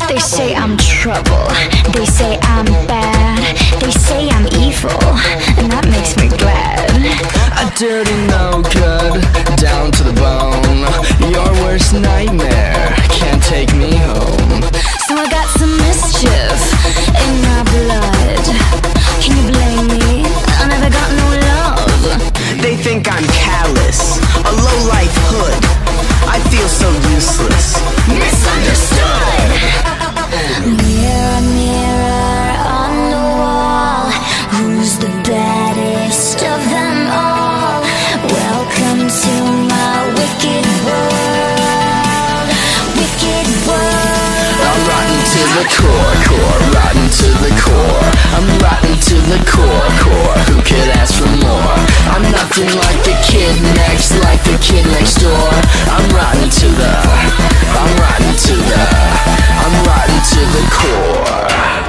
They say I'm trouble, they say I'm bad, they say I'm evil, and that makes me glad. A dirty no good, down to the bone. Your worst nightmare can't take me home. So I got some mischief in my blood. Can you blame me? I never got no love. They think I'm callous, a low-life hood. I feel so useless. Misunderstood. Mirror, mirror on the wall, who's the baddest of them all? Welcome to my wicked world, wicked world. I'm rotten to the core, rotten to the core. I'm rotten to the core. Who could ask for more? I'm nothing like the kid next, like the kid next door. I'm rotten to the core.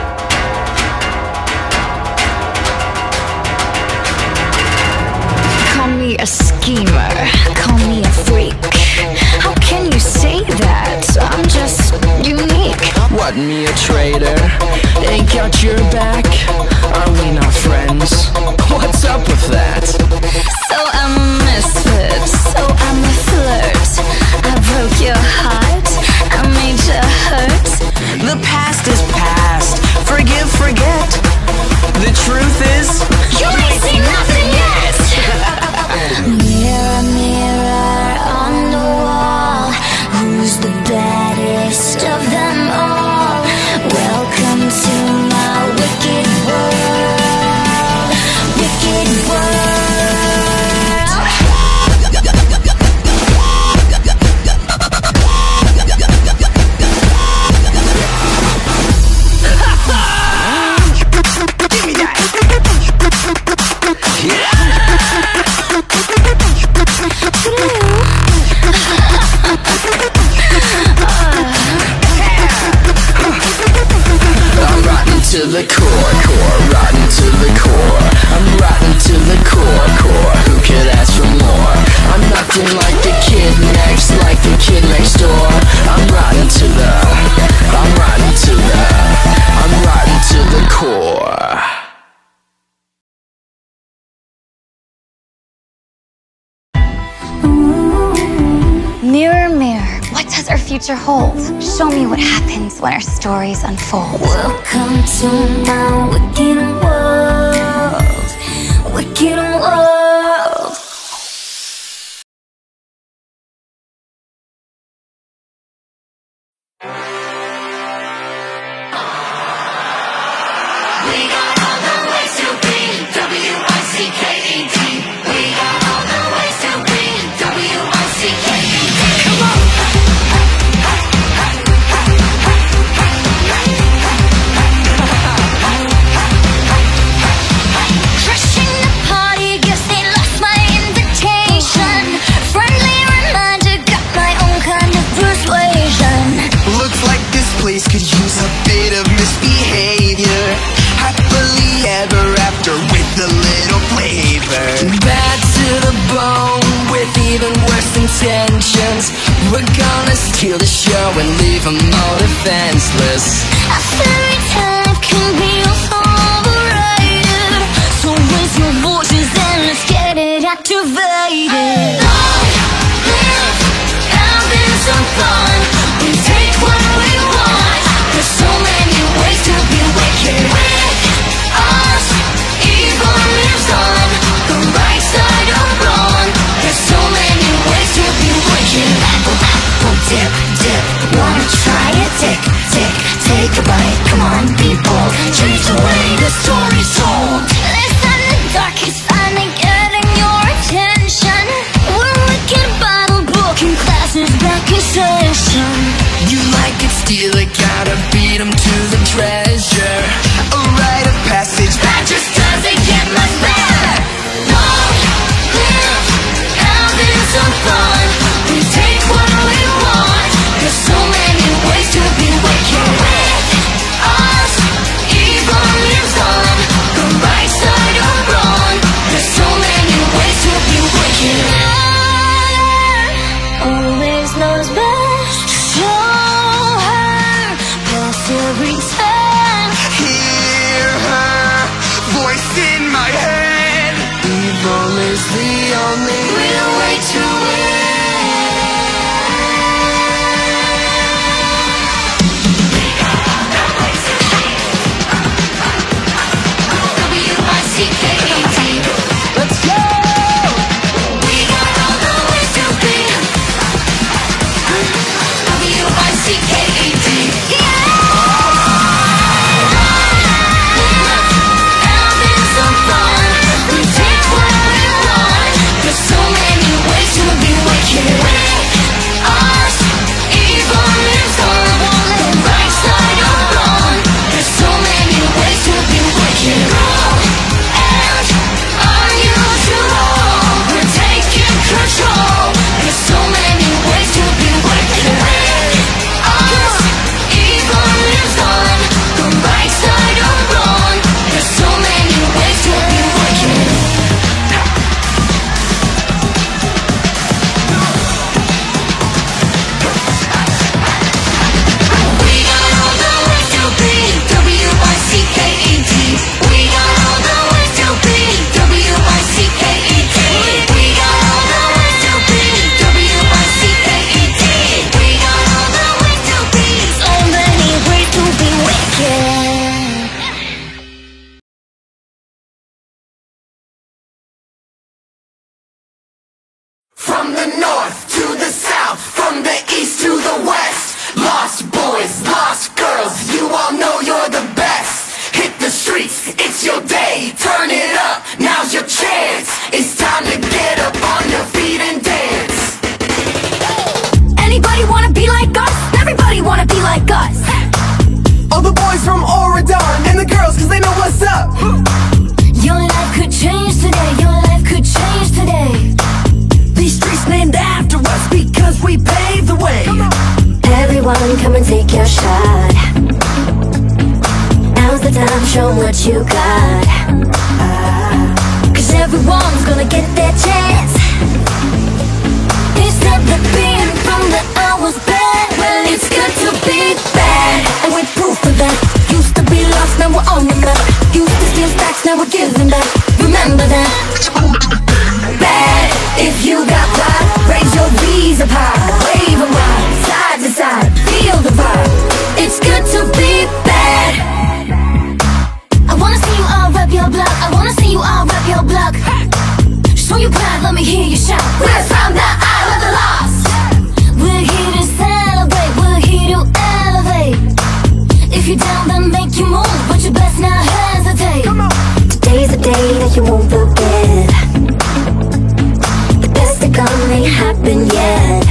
Call me a schemer, call me a freak. How can you say that? I'm just unique. What, me a traitor? Ain't got your back? Are we not friends? What's up with that? So I'm a misfit, so I'm a flirt. I broke your heart, I made you hurt. The past is past, forgive, forget. The truth is, you ain't seen nothing yet. Mirror, mirror on the wall, who's the baddest of them all? Welcome to my wicked world, wicked world. give me that. I'm rotten to the core, rotten to the core. I'm rotten to the core. Who could ask for more? I'm nothing like the kid next, like the kid next door. I'm rotten to the core. Mirror, mirror, what does our future hold? Show me what happens when our stories unfold. Welcome to my wicked world, wicked world. We got all the ways to be W-I-C-K-E-D. We got all the ways to be W-I-C-K-E-D. Come on! Crushing the party, guess they lost my invitation. Friendly reminder, got my own kind of persuasion. Looks like this place could use a bit of misbehavior. Happily ever after with a little flavor. Bad to the bone with even worse intentions. We're gonna steal the show and leave them all defenseless. A fairy tale can be overrated, so raise your voices and let's get it activated. Long live having some fun. We take what we want. There's so many ways to be wicked. With us, evil lives on the right side of wrong. There's so many ways to be wicked. Apple, apple, dip, dip. Wanna try it? Tick, tick, take a bite. Come on, be bold. Change the way the story's told. Listen, the dark is finally getting your attention. We're wicked Bible book and classes back in session. is the only real way to win. Let's go! We got all the ways to be. W-I-C-K-E-D. Having some fun. We take what we want. There's so many ways to be wicked. With us, evil lives on. The right side of wrong. There's so many ways to be wicked. Control. There's so many ways to be wicked. Us, evil lives on. The right side of wrong. There's so many ways to be wicked. We got all the ways to be. W-I-C-K-E-D. We got all the ways to be. W-I-C-K-E-D. We got all the from the north to the south, from the east to the west. Lost boys, lost girls, you all know you're the best. Hit the streets, it's your day, turn it up, now's your chance. It's time to get up on your feet and dance. Anybody wanna be like us? Everybody wanna be like us. All the boys from Oradon and the girls, cause they know what's up. Your life could change today, your life could change today. These streets named after us because we paved the way. Everyone come and take your shot. Now's the time, show 'em what you got. Cause everyone's gonna get their chance. Instead of being from the hours bad, well, it's good to be bad. And we're proof of that. Used to be lost, now we're on the map. Used to steal stacks, now we're giving back. Remember that. Bad, if you got pride, raise your V's up high. Wave them wide, side to side, feel the vibe. It's good to be bad. I wanna see you all rep your block. I wanna see you all rep your block. Show you pride, let me hear you shout. We're from the Isle of the Lost. We're here to celebrate, we're here to elevate. If you're down, then make you move, but you best not hesitate. Today's the day that you won't forget. The best to come ain't happened yet.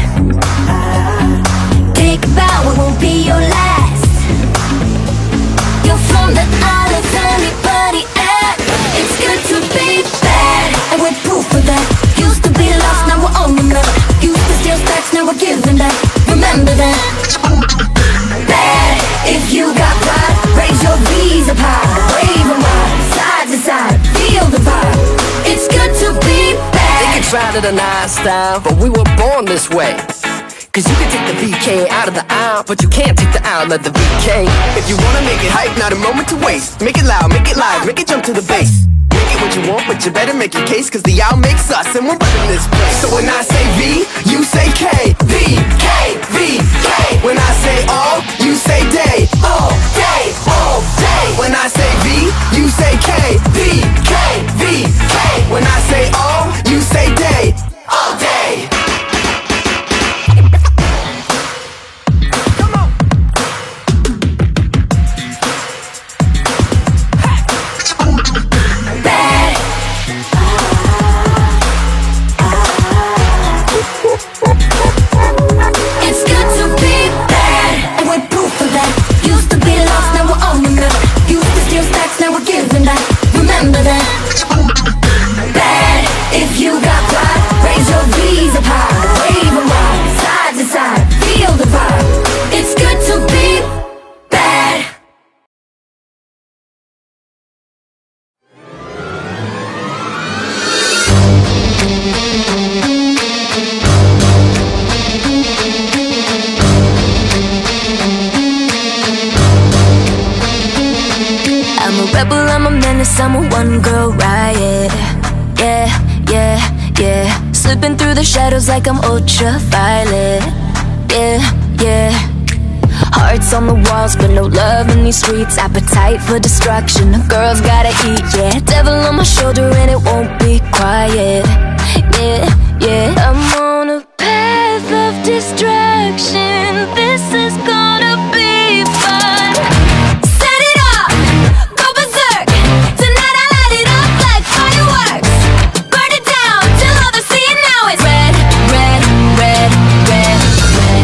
Think about what won't be your last. You're from the Isle of anybody at. It's good to be bad, and we're proof of that. Used to be lost, now we're on the map. Used to steal stacks, now we're giving back. Remember that. Bad, if you got pride, raise your V's up high. Wave them wide, side to side, feel the vibe. It's good to be bad. They can try to deny our style, but we were born this way. Cause you can take the VK out of the aisle, but you can't take the aisle of the VK. If you wanna make it hype, not a moment to waste. Make it loud, make it live, make it jump to the bass. Make it what you want, but you better make your case. Cause the owl makes us, and we're running this place. So when I say V, you say K. V, K, V, K. When I say all, you say day. All day, all day. When I say V, you say K. V, K, V, K. When I say all, you say day. All day. It's good to be bad, and we're proof of that. Used to be lost, now we're on the map. Used to steal stacks, now we're giving back. Remember that. Bad, if you got pride, raise your V's up high. Wave them wide, side to side, feel the vibe. It's good to be bad. I'm a rebel, I'm a menace, I'm a one-girl riot. Yeah, yeah, yeah. Slipping through the shadows like I'm ultraviolet, yeah, yeah. Hearts on the walls, but no love in these streets. Appetite for destruction, a girl's gotta eat, yeah. Devil on my shoulder and it won't be quiet, yeah, yeah. I'm on a path of destruction. This is gonna be fun. Set it off, go berserk. Tonight I light it up like fireworks. Burn it down till all they see it now is red, red, red, red, red.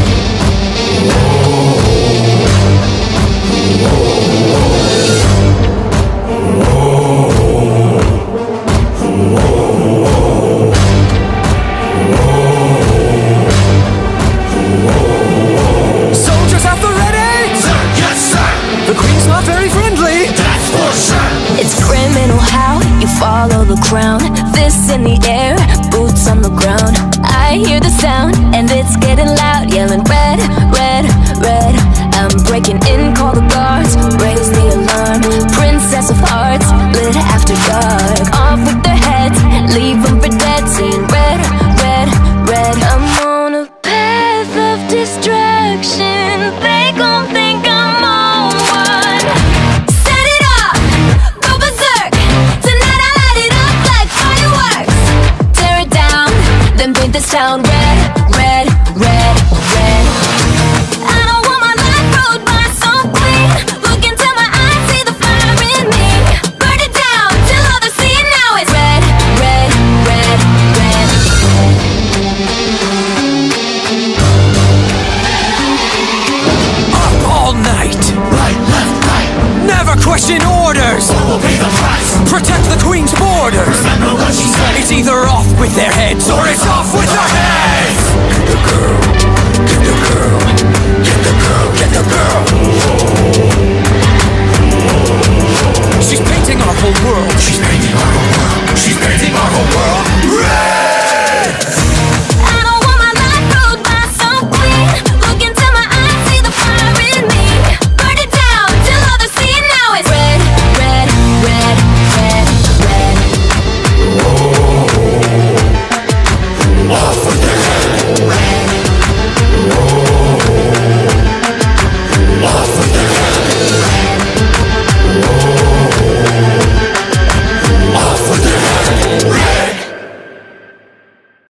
Soldiers at the ready! Sir, yes sir! The Queen's not very friendly! That's for sure! It's criminal how you follow the crown. Fists in the air, boots on the ground. I hear the sound and it's getting loud. Yelling red, red, red. I'm breaking in, call the guards, raise the alarm. Princess of hearts, lit after dark. Off with their heads, leave them for dead. Saying red, red, red. I'm on a path of destruction. They gon' think I'm on one. Set it off, go berserk. Tonight I light it up like fireworks. Tear it down, then paint this town red, red, red, red. I don't want my life rolled by so clean. Look into my eyes, see the fire in me. Burn it down till all they see it now is red, red, red, red. Up all night! Right, left, right! Never question orders! What will pay the price? Protect the Queen's borders! Remember what she said! It's either off with their heads or it's off with their heads!